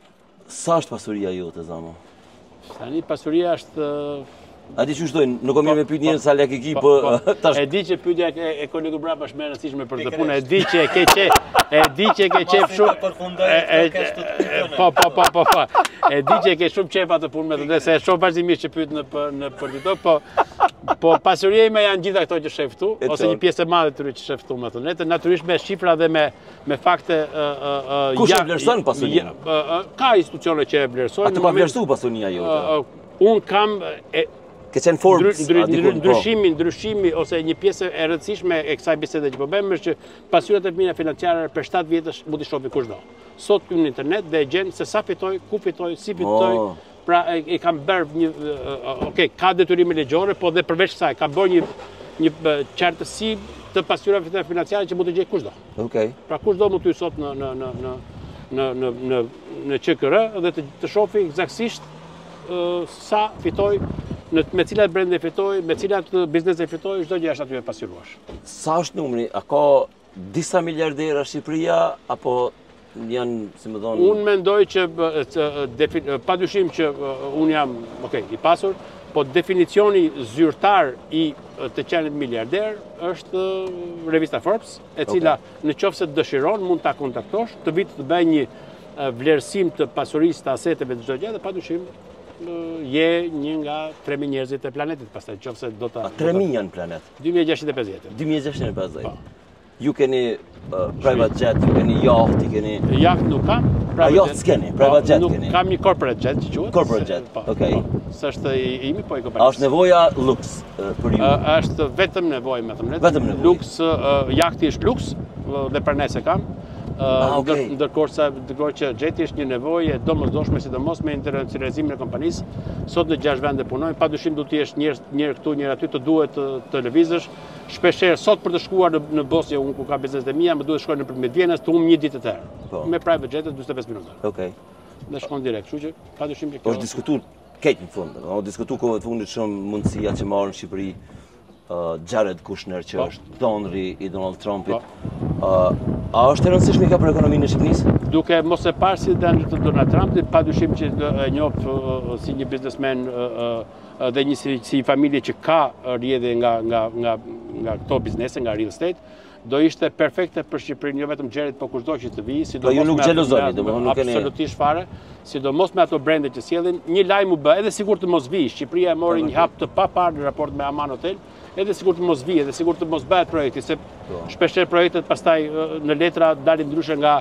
sa është pasuria jote, Zamo? Tani pasuria është ë, A di që shtojnë, nuk kam me pyet njerëz sa lek e ki, po tash e di që pyetja e, e kolegu Brapa është më e rëndësishme për të punë. E di që e ke qe, e di që e ke qef shumë. e- e- e- Po po po po po. E di që e ke shumë qef atë punë me të drejtë, se e shoh vazhdimisht që pyet në për- në për TikTok, po po pasuria ime janë gjitha këto që shef këtu, E ose qartë. një pjesë e madhe të tyre që shef këtu me të drejtë, natyrisht me shifra dhe me me fakte ë ë ë Kush e ja- vlerëson pasurinë? ja- ë, ë, Ka institucione që e vlerësojnë. atë në pa moment- vlerësu pasunia jote. ë, ë, Unë kam e, Ke qenë Forbes, Ndry- a ndry- dikun, po. ndryshimi, ndryshimi ose një pjesë e rëndësishme e kësaj bisede që po bëjmë është që pasyrat e fëmijëve financiare për shtatë vjetësh mund t'i shohë kushdo. Sot hyn në internet dhe e gjen se sa fitoj, ku fitoj, si fitoj. Oh. Pra e, e kam bërë një uh, okay, ka detyrime ligjore, po dhe përveç kësaj ka bërë një një uh, qartësi të pasyrave financiare që mund të gjej kushdo. Okej. Pra kushdo mund të hyj sot në në në në në në në në Q K R dhe të, të shohë eksaktësisht uh, sa fitoj, në, me cilat brende fitoj, me cilat biznese fitoj, çdo gjë është aty e pasyruash. Sa është numri? A ka disa miliardera Shqipëria apo janë, si më thonë, Unë mendoj që bë, të, defi- padyshim që uh, unë jam, okay, i pasur, po definicioni zyrtar i uh, të qenit miliarder është uh, revista Forbes, e cila në qoftë se dëshiron mund ta kontaktosh, të vit të bëj një uh, vlerësim të pasurisë të aseteve të çdo gjë dhe padyshim uh, je një nga tre mijë njerëzit e planetit, pastaj nëse do ta tre mijë janë planet. dy mijë e gjashtëqind e pesëdhjetë. dy mijë e gjashtëqind e pesëdhjetë. Po. Ju keni uh, private jet, ju keni yacht, ju keni Jaht nuk kam. A yacht s'keni, private jet nuk keni. kam një corporate jet që quhet. Corporate se- jet, po, okej. po. S'është i imi, po i A kompanisë. është nevoja luks uh, për ju? Ë, është vetëm nevojë me të drejtë. Vetëm nevojë. Luks, ë, jahti është luks ë, dhe për ne se kam. Ë, Ah, ndër- okay. Ndërkohë sa ndërkohë që jeti është një nevojë e domosdoshme sidomos me internacionalizimin e kompanisë. Sot në gjashtë vende punojnë, padyshim do të jesh njërë njërë këtu, njërë aty, të duhet të, të lëvizësh. Shpeshherë sot për të shkuar në, në Bosnjë, unë ku ka bizneset e mia, më duhet të shkoj nëpërmjet Vienës, të humb një ditë të tërë. Po. Me private jet dyzet e pesë minuta. Okej. Dhe shkon direkt, kështu që padyshim që Po kjo është diskutuar keq në fund. O diskutu kohë të fundit shumë mundësia që marrën në Shqipëri uh, Jared Kushner që Po. është donri i Donald Trumpit. Po. Uh, a është e rëndësishme ka për ekonominë e Shqipërisë? Duke mos e parë si dënë të Donald Trumpit, padyshim që e njoh uh, si një biznesmen uh, uh, dhe një si, si familje që ka rrjedhje nga nga nga nga këto biznese, nga real estate, do ishte perfekte për Shqipërinë, jo vetëm Xherit, po kushdo që të vijë, sidomos ju nuk me ato- xhelozoni, me- domethënë nuk keni- absolutisht fare, sidomos me ato brende që sjellin, një lajm u bë, edhe sigur të mos vijë, Shqipëria e mori një hap të paparë në raport me Aman Hotel, edhe sigur të mos vijë, edhe sigur të mos bëhet projekti, se shpeshherë projektet pastaj ë, në letra dalin ndryshe nga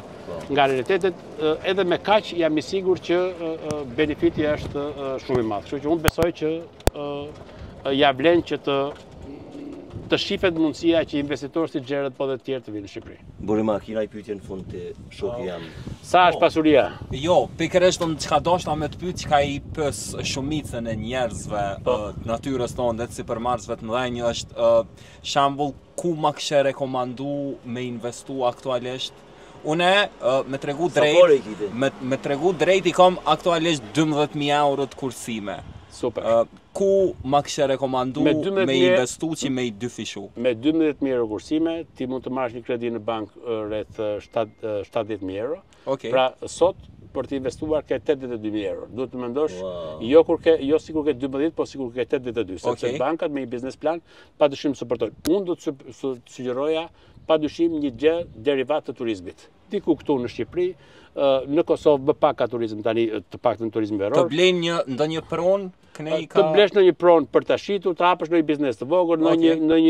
nga realitetet, edhe me kaq jam i sigurt që benefiti është shumë i madh. Kështu që unë besoj që ja vlen që të të shifet mundësia që investitorë si Xherët po dhe të tjerë të vinë në Shqipëri. Burima, kina i pyetje në fund të shoku jam. Sa është pasuria? Jo, pikërisht unë çka doshta me të pyet çka i pës shumicën e njerëzve të natyrës tonë, si për marrësve të mëdhenj është shembull ku ma kishe rekomandu me investu aktualisht. Une me tregu drejt, me, me tregu drejt i kam aktualisht dymbëdhjetë mijë euro të kursime. Super. Uh, ku ma kishe rekomandu me, me investu që me i dy fishu? Me dymbëdhjetë mijë euro kursime, ti mund të marrësh një kredi në bank rreth shtatëdhjetë mijë euro. Okay. Pra sot për të investuar ke tetëdhjetë e dy mijë euro. Duhet të mendosh, wow. jo kur ke, jo sikur ke dymbëdhjetë, po sikur ke tetëdhjetë e dy, sepse okay. bankat me një biznes plan padyshim suportojnë. Unë do të sugjeroja padyshim një gjë derivat të turizmit. Diku këtu në Shqipëri, në Kosovë bë pak ka turizm tani, të pak në turizm veror. Të blen një ndonjë pronë, kënej ka... Të blesh në një pronë për të shitur, të hapësh në një biznes të vogël, në një në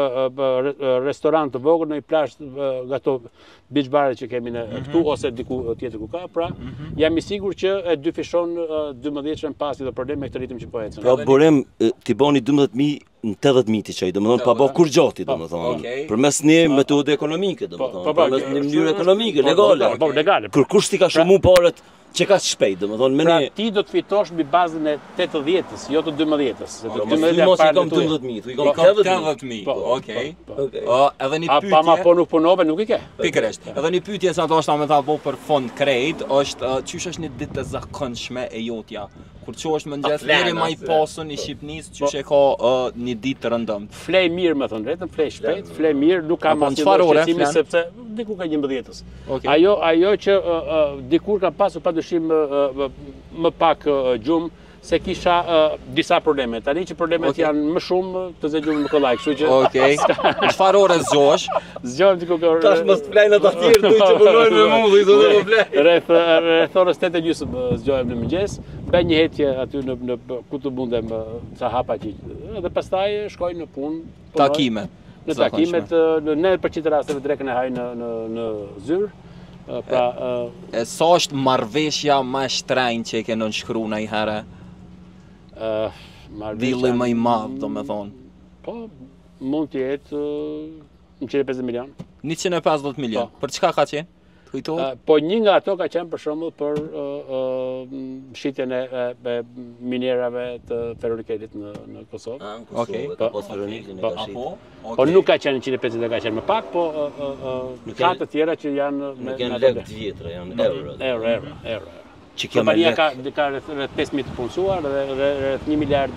një restorant të vogël, në një plazh gato beach bar që kemi në këtu ose diku tjetër ku ka, pra jam i sigurt që e dy fishon dymbëdhjetë pasi do problem me këtë ritëm që po ecën. Pra Borem ti bani dymbëdhjetë mijë në tetëdhjetë mijë ti çaj, domethënë pa bë kur gjati, domethënë. Përmes një metode ekonomike, domethënë, përmes një mënyrë ekonomike, legale. Po, legale. Kur kush ti ka shumë paret që ka shpejt, domethënë me pra ti do të fitosh mbi bazën e tetëdhjetës, jo të dymbëdhjetës. Se të dymbëdhjetë para të dymbëdhjetë mijë, tu i kam tetëdhjetë mijë. Okej. Edhe një pyetje. A pa po nuk punove, nuk i ke. Pikërisht. Edhe një pyetje sa doshta me ta bëj për fond krejt, është çysh është një ditë e zakonshme e jotja. Kur çohesh mëngjes deri më i pasën i Shqipnisë, çysh e ka një ditë të rëndëmt. Flej mirë, më thon drejtën, flej shpejt, flej mirë, nuk ka asnjë shqetësimi sepse diku ka njëmbëdhjetës. Ajo ajo që dikur ka pasur padyshim më pak gjumë se kisha disa probleme. Tani që problemet janë më shumë, të zgjuam në kollaj, kështu që Okej. Çfarë ore zgjohesh? Zgjohem diku që tash mos flajnë ata të tjerë, duhet të punojnë me mua, i zonë po flaj. Rreth rreth orës tetë e gjysmë zgjohem në mëngjes, bëj një hetje aty në në ku të mundem ca hapa që edhe pastaj shkoj në punë. Takime. Në takimet në nëntëdhjetë përqind të rasteve drekën e haj në në në zyrë. Pra e sa është marrveshja më e shtrenjtë që e ke nënshkruar ndonjëherë? Uh, Dilli më i madh, domethënë. Po, mund të jetë njëqind e pesëdhjetë milion. njëqind e pesëdhjetë milion. Po. Për çka ka qenë? Kujtohet? Uh, po një nga ato ka qenë për shembull për uh, uh, shitjen e, e minerave të ferroriketit në në Kosovë. Ah, në Kosovë. Okej. Ka pas ferrorikin e ka shit. Po, po nuk ka qenë njëqind e pesëdhjetë, ka qenë më pak, po uh, uh, ka të tjera që janë me kanë lekë të vjetra, janë euro. Euro, euro, euro. Kompania ka ka rreth pesë mijë të punësuar dhe rreth një miliard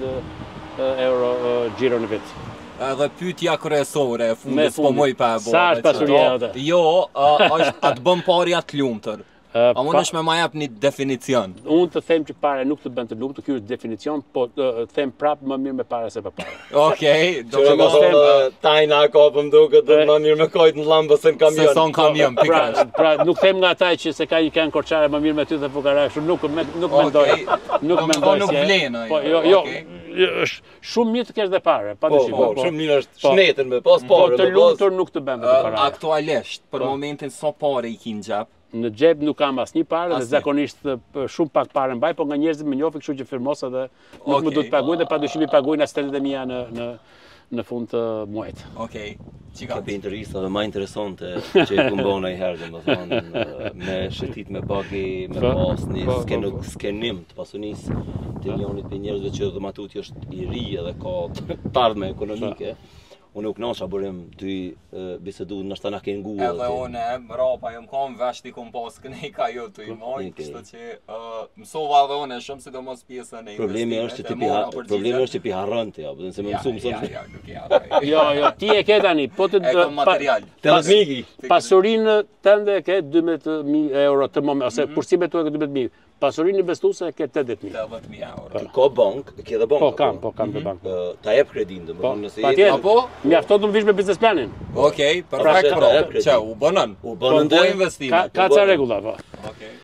euro xhiro në vit. Edhe pyetja kryesore e fundit po më i pa e Sa është pasuria jote? Jo, është a të bën parja të lumtur. A mundesh me ma jap një definicion? Unë të them që para nuk të bën të lumtur, ky është definicion, po të them prapë më mirë me para se pa para. Okej, do të them tajna ka po më duket më mirë me kojt në llambë se në kamion. Se son kamion, pikërisht. Pra, pra nuk them nga ata që se ka kanë korçare më mirë me ty dhe fukara, kështu nuk nuk mendoj. Nuk mendoj. Nuk vlen ai. Po jo, jo. Është shumë mirë të kesh dhe parë, padyshim. Po, shumë mirë është shnetën me pas parë. Po të lumtur nuk të bën me parë. Aktualisht, për momentin sa parë i kin xhap? Në xhep nuk kam asnjë parë dhe zakonisht shumë pak parë mbaj, po nga njerëzit më njohin, kështu që firmosa dhe nuk më duhet të paguaj dhe padyshim i paguajnë as tetëdhjetë mijë në në në fund të muajit. Okej. Çka bëj intervista dhe më interesante që e kumbon ai herë domethënë me shetit me bagi, me pasni, skenë skenim të pasunisë të milionit të njerëzve që domatuti është i ri edhe ka tardhme ekonomike. Unë u knasha Borem ty bisedu nështë na ke ngu. Edhe unë mrapa jam kam vesh ti kom pas kënej ka jo të i moj, kështu që mësova edhe unë shumë sidomos pjesën e problemi është që ti pi problemi është që pi harron ti apo se më mësum mëson. Ja, nuk e harroj. Jo, jo, ti e ke tani, po të material. Telefiki. Pasurinë tënde ke dymbëdhjetë mijë euro të moment ose kursimet tua ke dymbëdhjetë mijë. Pasurinë investuese ke tetëdhjetë mijë. tetëdhjetë mijë euro. Ka bank, ke edhe bank. Po kam, po kam te bank. Ta jep kredin domethënë nëse je. Apo mjafton të vish me biznes planin. Okej, perfekt. Çau, u bënon. U bënon do investime. Ka ca rregulla po. Okej.